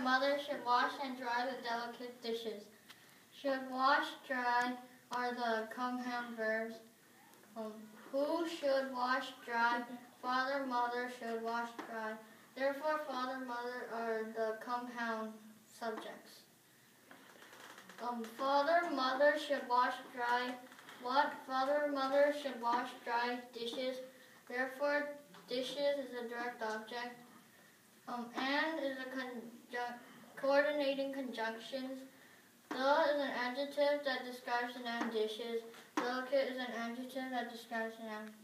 mother should wash and dry the delicate dishes. Should, wash, dry are the compound verbs. Who should wash, dry? Father, mother should wash, dry. Therefore, father, mother are the compound subjects. Father, mother should wash, dry. What? Father, mother should wash, dry dishes. Therefore, dishes is a direct object. And is a coordinating conjunctions. The is an adjective that describes the noun dishes. Delicate is an adjective that describes the noun